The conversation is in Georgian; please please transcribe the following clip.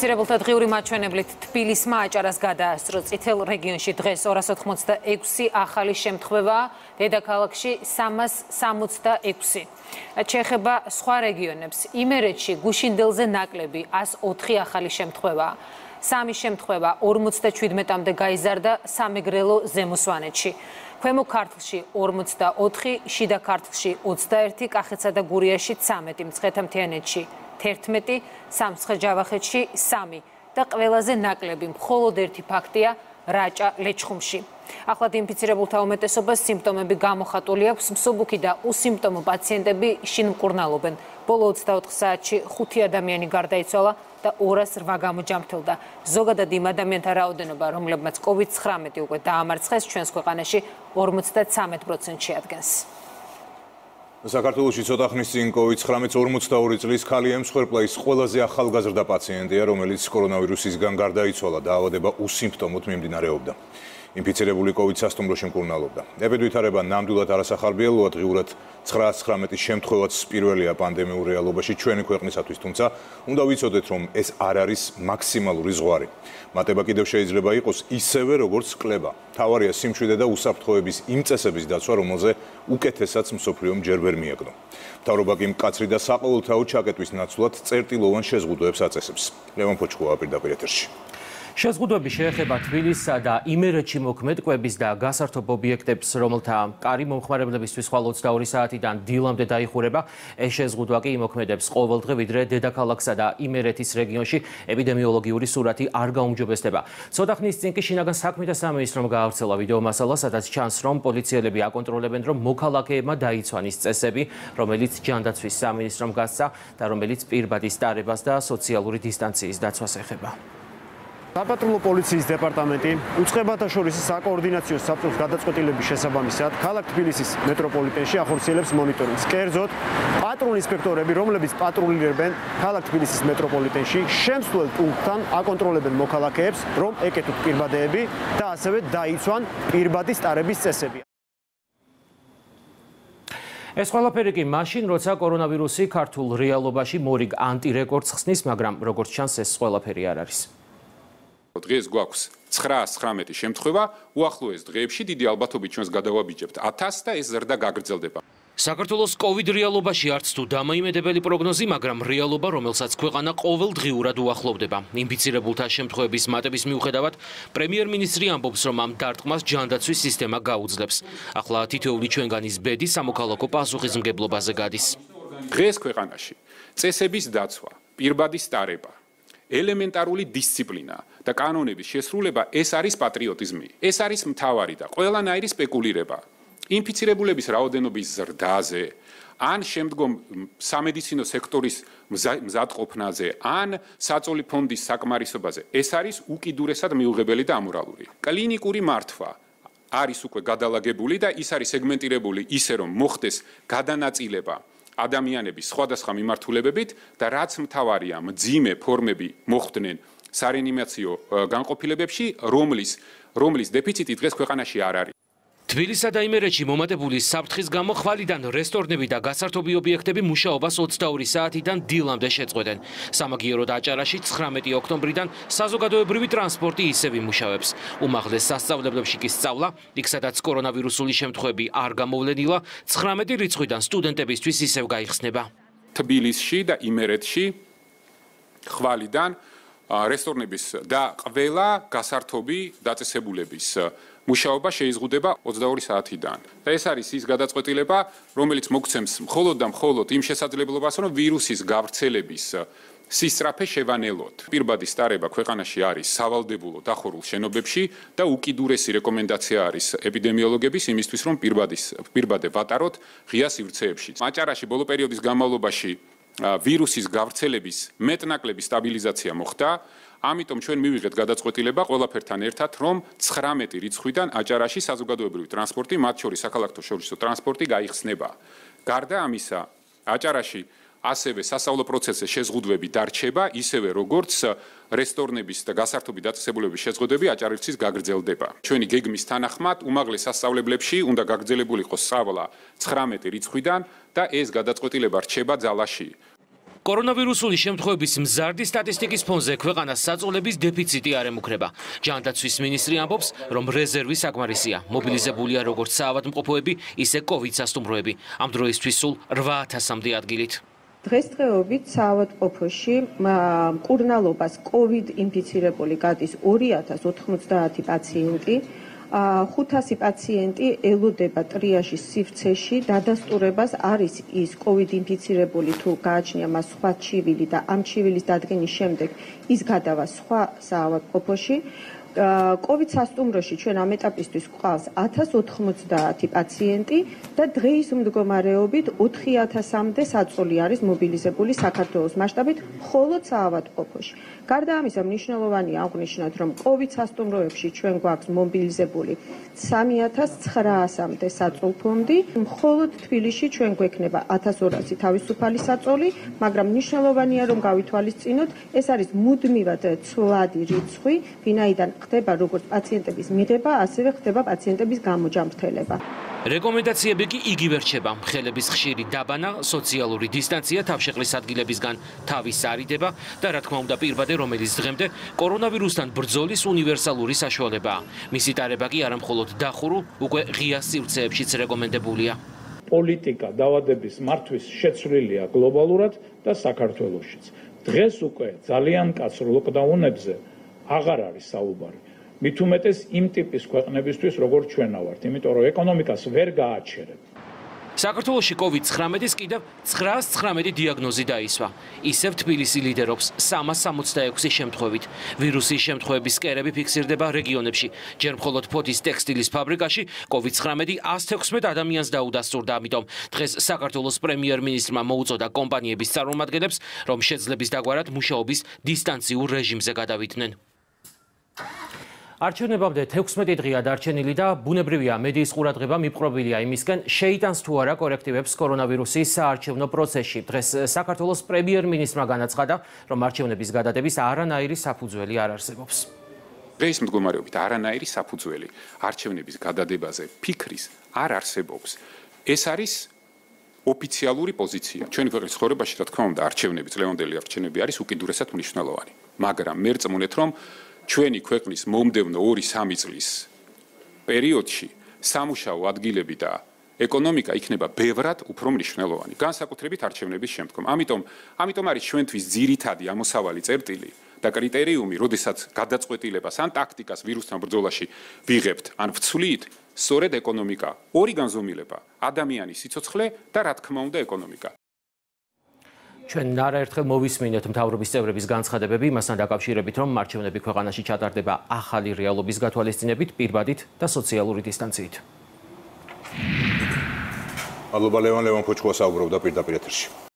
ინფიცირებულთა დღიური მაჩვენებლით თბილისმა აჭარას გადაასწრო. წითელ რეგიონში დღეს 286 ახალი შემთხვევაა, დედაქალაქში 366. შეეხება სხვა რეგიონებს. იმერეთში გუშინდელზე ნაკლები 104 ახალი შემთხვევაა. 3 შემთხვევა 57-მდე გაიზარდა სამეგრელო ზემო სვანეთში. ქვემო ქართლში 44, შიდა ქართლში 21, კახეთსა და გურიაში 13, მცხეთა-მთიანეთში 11, სამცხე-ჯავახეთში 3 და ყველაზე ნაკლები მხოლოდ ერთი ფაქტია რაჭა ლეჩხუმში. ახლად ინფიცირებულთა უმეტესობას სიმპტომები გამოხატული აქვს, მსუბუქი და უსიმპტომო პაციენტები შინ მკურნალობენ. ბოლო 24 საათში 5 ადამიანი გარდაიცვალა და 208 გამოჯამრთელდა. ზოგადად იმ ადამიანთა რაოდენობა, რომლებმაც COVID-19 უკვე დაამარცხეს, ჩვენს ქვეყანაში 53% შეადგენს. საქართველოში ცოტა ხნის წინ COVID-19 42 წლის ქალი ემსხვერპლა ის ყველაზე ახალგაზრდა პაციენტია, რომელიც კორონავირუსისგან გარდაიცვალა, დაავადება უსიმპტომოდ მიმდინარეობდა. ინფიცირებული COVID სასტუმროში მკურნალობდა. ეპიდვითარება ნამდვილად არასახარბიელოა, დღიურად 919 შემთხვევაც პირველია პანდემიურ რეალობაში ჩვენი ქვეყნისათვის, თუმცა უნდა ვიცოდეთ, რომ ეს არ არის მაქსიმალური ზღვარი. მატება კიდევ შეიძლება იყოს ისევე, როგორც კლება. თავარია სიმშვიდე და უსაფრთხოების იმ წესების დაცვა, რომელზე უკეთესაც მსოფლიომ ჯერ ვერ მიაგნო. მთავრობა კი მკაცრი და საყოველთაო ჩაკეტვის ნაცვლად წერტილოვან შეზღუდვებს აწესებს. ლევან ფოჩქოა პირდაპირ ეთერში. შეზღუდვები შეეხება თბილისსა და იმერეთში მოქმედ კვების და გასართობ ობიექტებს, რომელთა კარი მომხმარებლებისთვის ხვალ 22 საათიდან დილამდე დაიხურება. ეს შეზღუდვა კი იმოქმედებს ყოველდღე, ვიდრე დედაქალაქსა და იმერეთის რეგიონში ეპიდემიოლოგიური სურათი არ გაუმჯობესდება. ცოტა ხნის წინ კი შინაგან საქმეთა სამინისტრომ გაავრცელა ვიდეო მასალა, სადაც ჩანს, რომ პოლიციელები აკონტროლებენ, რომ მოქალაქეებმა დაიცვანის წესები, რომელიც ჯანდაცვის სამინისტრომ გასცა და რომელიც პირბადის ტარებას და სოციალური დისტანციის დაცვას ეხება. საპატრულო პოლიციის დეპარტამენტი უწყებათა შორის საკოორდინაციო საბჭოს გადაწყვეტილების შესაბამისად ქალაქ თბილისის მეტროპოლიტენში ახორციელებს მონიტორინგს. კერძოდ, პატრულ ინსპექტორები, რომლებიც პატრულირებენ ქალაქ თბილისის მეტროპოლიტენში, შემსვლელ პუნქტთან აკონტროლებენ მოქალაქეებს, რომ ეკეთოთ პირბადეები და ასევე დაიცვან პირბადის ტარების წესები. ეს ყველაფერი კი მაშინ, როცა კორონავირუსი ქართულ რეალობაში მორიგ ანტირეკორდს ხსნის, მაგრამ როგორც ჩანს, ეს ყველაფერი არ არის. დღეს გვაქვს 919 შემთხვევა, უახლოეს დღეებში დიდი ალბათობით ჩვენს გადავაბიჯებთ 1000 და ეს ზრდა გაგრძელდება. საქართველოს COVID რეალობაში არც თუ დამოიმედებელი პროგნოზი, მაგრამ რეალობა, რომელსაც ქვეყანა ყოველდღიურად უახლოვდება. ინფიცირებულთა შემთხვევების მატების მიუხედავად, პრემიერ-მინისტრი ამბობს, რომ ამ დარტყმას ჯანდაცვის სისტემა გაუძლებს. ახლა თითოეული ჩვენგანის ბედი სამოქალაქო პასუხისმგებლობაზე გადის. დღეს ქვეყანაში წესების დაცვა, პირბადის ტარება, ელემენტარული დისციპლინა და კანონების შესრულება ეს არის პატრიოტიზმი. ეს არის მთავარი და ყველანაირი სპეკულირება ინფიცირებულების რაოდენობის ზრდაზე, ან შემდგომ სამედიცინო სექტორის მზადყოფნაზე, ან საწოლი ფონდის საკმარისობაზე. ეს არის უკიდურესად მიუღებელი და ამორალური. კლინიკური მართვა არის უკვე გადალაგებული და ის არის სეგმენტირებული ისე, რომ მოხდეს გადანაწილება ადამიანების სხვადასხვა მიმართულებებით და რაც მთავარია, მძიმე ფორმები მოხდნენ სარეანიმაციო განყოფილებებში, რომლის დეფიციტი დღეს ქვეყანაში არ არის. თბილისსა და იმერეთში მომატებული საფრთხის გამო ხვალიდან რესტორნები და გასართობი ობიექტები მუშაობას 22 საათიდან დილამდე შეწყვეტენ. სამაგიეროდ აჭარაში 19 ოქტომბრიდან საზოგადოებრივი ტრანსპორტი ისევ იმუშავებს. უმაღლეს სასწავლებლებში კი სწავლა, იქ სადაც კორონავირუსული შემთხვევები არ გამოვლენილა, 19 რიცხვიდან სტუდენტებისთვის ისევ გაიხსნება. თბილისში და იმერეთში ხვალიდან რესტორნების და ყველა გასართობი დაწესებულების მუშაობა შეიზღუდება 22 საათიდან. და ეს არის ის გადაწყვეტილება, რომელიც მოგცემს მხოლოდ და მხოლოდ იმ შესაძლებლობას, რომ ვირუსის გავრცელების სისწრაფე შევანელოთ. პირბადის ტარება ქვეყანაში არის სავალდებულო დახურულ შენობებში და უკიდურესი რეკომენდაცია არის ეპიდემიოლოგების იმისთვის, რომ პირბადე ვატაროთ ღია სივრცეებში. აჭარაში ბოლო პერიოდის განმავლობაში ვირუსის გავრცელების მეტნაკლები სტაბილიზაცია მოხდა. ამიტომ ჩვენ მივიღეთ გადაწყვეტილება ყველაფერთან ერთად, რომ 19 რიცხვიდან აჭარაში საზოგადოებრივი ტრანსპორტი, მათ შორის საქალაქო შორისო ტრანსპორტი გაიხსნება. გარდა ამისა, აჭარაში ასევე სასწავლო პროცესზე შეზღუდვები დარჩება, ისევე როგორც რესტორნების და გასართობი დაწესებულებების შეზღუდვები აჭარისთვისაც გაგრძელდება. ჩვენი გეგმის თანახმად, უმაღლეს სასწავლებლებში უნდა გაგრძელებული იყოს სწავლა 19 რიცხვიდან და ეს გადაწყვეტილება რჩება ძალაში. კორონავირუსული შემთხვევების მზარდი სტატისტიკის ფონზე ქვეყანას საწოლების დეფიციტი არ ემუქრება. ჯანდაცვის მინისტრი ამბობს, რომ რეზერვი საკმარისია. მობილიზებულია როგორც საავადმყოფოები, ისე COVID სასტუმროები. ამ დროისთვის სულ 8000-მდე ადგილით. დღესდღეობით საავადმყოფოში მკურნალობას COVID ინფიცირებული გადის 2090 პაციენტი. 500 პაციენტი ელოდება ტრიაჟის სივრცეში, დადასტურებას არის ის COVID ინფიცირებული თუ გააჩნია მას სხვა ჩივილი და ამ ჩივილის დადგენის შემდეგ ის გადავა სხვა საავადმყოფოში. COVID სასტუმროში ჩვენ ამ ეტაპისთვის გვყავს 1090 პაციენტი და დღეის მდგომარეობით 4000-მდე საწოლი არის მობილიზებული საქართველოს მასშტაბით მხოლოდ საავადმყოფოში. გარდა ამისა, მნიშვნელოვანია აღვნიშნოთ, რომ COVID სასტუმროებში ჩვენ გვაქვს მობილიზებული 3900-მდე საწოლფონდი, მხოლოდ თბილისში ჩვენ გვექნება 1200 თავისუფალი საწოლი, მაგრამ მნიშვნელოვანია რომ გავითვალისწინოთ, ეს არის მუდმივად ცვლადი რიცხვი, ვინაიდან ხდება როგორც პაციენტების მიღება, ასევე ხდება პაციენტების გამოჯამრთელება. რეკომენდაციები კი იგივე რჩება. ხელების ხშირი დაბანა, სოციალური დისტანცია, თავშეყრის ადგილებისგან თავის არიდება და რა თქმა უნდა პირბადე, რომელიც დღემდე კორონავირუსთან ბრძოლის უნივერსალური საშუალებაა. მისი ტარება კი არა მხოლოდ დახურულ, უკვე ღია სივრცეებშიც რეკომენდებულია. პოლიტიკა დაავადების მართვის შეცვლილია გლობალურად და საქართველოშიც. დღეს უკვე ძალიან მკაცრ ლოკდაუნებზე აღარ არის საუბარი. მით უმეტეს იმ ტიპის ქვეყნებისთვის, როგორც ჩვენ ვართ, იმიტომ რომ ეკონომიკას ვერ გააჩერებ. საქართველოში COVID-19-ის კიდევ 919 დიაგნოზი დაისვა. ისევ თბილისი ლიდერობს 366 შემთხვევით. ვირუსის შემთხვევების კერები ფიქსირდება რეგიონებში. ჯერ მხოლოდ ფოთის ტექსტილის ფაბრიკაში COVID-19 116 ადამიანს დაუდასტურდა, ამიტომ დღეს საქართველოს პრემიერ-მინისტრმა მოუწოდა კომპანიების წარმომადგენლებს, რომ შეძლების დაგვარად მუშაობის დისტანციურ რეჟიმზე გადავიდნენ. არჩევნებამდე 16 დღეა დარჩენილი და ბუნებრივია მედიის ყურადღება მიპყრობილია იმისკენ, შეიტანს თუ არა კორექტივებს კორონავირუსის საარჩევნო პროცესში. დღეს საქართველოს პრემიერ-მინისტრმა განაცხადა, რომ არჩევნების გადადების არანაირი საფუძველი არ არსებობს. დღეს მდგომარეობით არანაირი საფუძველი არჩევნების გადადებაზე ფიქრის არ არსებობს. ეს არის ოფიციალური პოზიცია. ჩვენი ქვეყნის ცხოვრებაში, რა თქმა უნდა, არჩევნები, წლევანდელი არჩევნები არის უკიდურესად მნიშვნელოვანი. მაგრამ მე რწმუნეთ, რომ ჩვენი ქვეყნის მომდევნო 2-3 წლის პერიოდში სამუშაო ადგილები და ეკონომიკა იქნება ბევრად უფრო მნიშვნელოვანი, განსაკუთრებით არჩევნების შემდგომ. ამიტომ არის ჩვენთვის ძირითადი ამოსავალი წერტილი და კრიტერიუმი, როდესაც გადაწყვეტილებას ან ტაქტიკას ვირუსთან ბრძოლაში ვიღებთ, ან ვცვლით, სწორედ ეკონომიკა, ორი განზომილება, ადამიანის სიცოცხლე და რა თქმა უნდა ეკონომიკა. ჩვენ არაერთხელ მოვისმინეთ მთავრობის წევრების განცხადებები იმასთან დაკავშირებით, რომ არჩევნები ქვეყანაში ჩატარდება ახალი რეალობის გათვალისწინებით, პირბადით და სოციალური დისტანციით. მადლობა ლევან ფოჩქუა საუბრობდა პირდაპირ ეთერში.